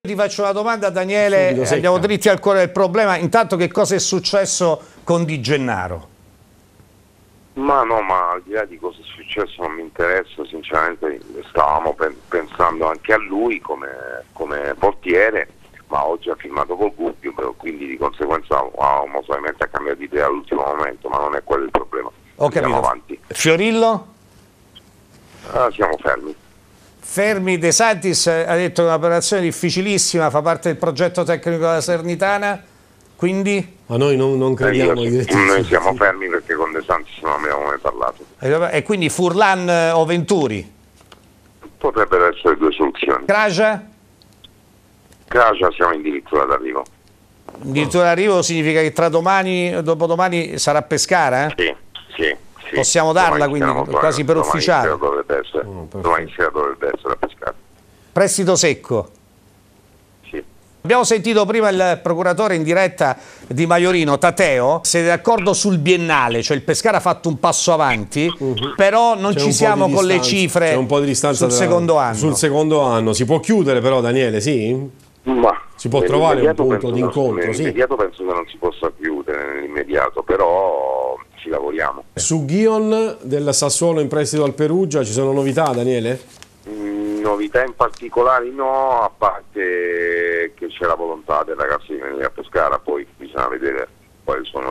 Ti faccio una domanda, Daniele, andiamo dritti al cuore del problema. Intanto, che cosa è successo con Di Gennaro? Ma no, ma al di là di cosa è successo non mi interessa, sinceramente stavamo pensando anche a lui come portiere, ma oggi ha firmato col Gubbio, quindi di conseguenza solamente ha cambiato idea all'ultimo momento, ma non è quello il problema. Ho capito. Andiamo avanti. Fiorillo? Siamo fermi. Fermi. De Santis ha detto che è un'operazione difficilissima, fa parte del progetto tecnico della Salernitana, quindi? Ma noi non crediamo. Noi siamo fermi perché con De Santis non abbiamo mai parlato. E quindi Furlan o Venturi? Potrebbero essere due soluzioni. Kraja? Kraja siamo addirittura d'arrivo. Addirittura d'arrivo significa che tra domani e dopodomani sarà a Pescara? Sì. Possiamo darla quindi quasi per ufficiale? Domani sera dovrebbe essere a Pescara. Prestito secco? Sì. Abbiamo sentito prima il procuratore in diretta di Maiorino, Tateo. Siete d'accordo sul biennale, cioè il Pescara ha fatto un passo avanti, però non ci siamo con le cifre. C'è un po' di distanza sul secondo anno. Sul secondo anno. Si può chiudere però, Daniele, sì? Ma si può trovare un punto di incontro, sì. Nell'immediato penso che non si possa chiudere nell'immediato, però ci lavoriamo. Su Ghion del Sassuolo in prestito al Perugia ci sono novità, Daniele? Novità in particolare no, a parte che c'è la volontà del ragazzo di venire a Pescara, poi bisogna vedere quali sono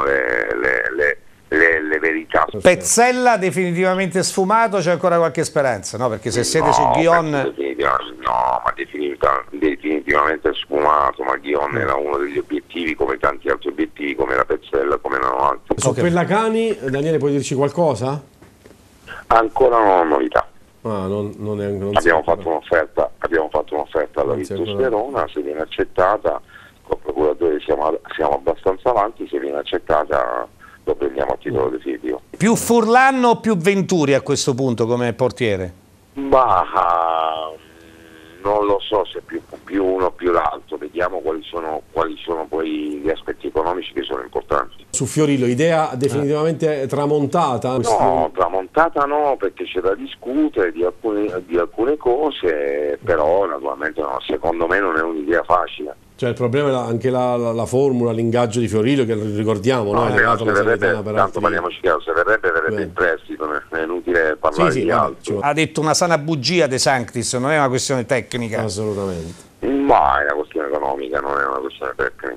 le verità. Pezzella definitivamente sfumato, c'è ancora qualche speranza, no? Perché se siete su Ghion... No, ma definitivamente sfumato, ma Ghion era uno degli obiettivi, come tanti altri obiettivi, come la Pezzella, come erano altri. Su Pellacani, Daniele, puoi dirci qualcosa? Ancora non ho novità. Abbiamo fatto un'offerta alla Virtus Verona, se viene accettata, col procuratore siamo abbastanza avanti, se viene accettata lo prendiamo a titolo definitivo. Più Furlan o più Venturi a questo punto come portiere? Ma non lo so se più uno o più l'altro, vediamo quali sono poi gli aspetti economici che sono importanti. Su Fiorillo, idea definitivamente tramontata? No, tramontata no, perché c'è da discutere di alcune cose, però naturalmente no, secondo me non è un'idea facile. Cioè il problema è anche la formula, l'ingaggio di Fiorillo, che ricordiamo, no? Tanto parliamoci chiaro, se verrebbe in prestito, è inutile parlare di altro. Ha detto una sana bugia De Sanctis, non è una questione tecnica. Assolutamente. Ma è una questione economica, non è una questione tecnica.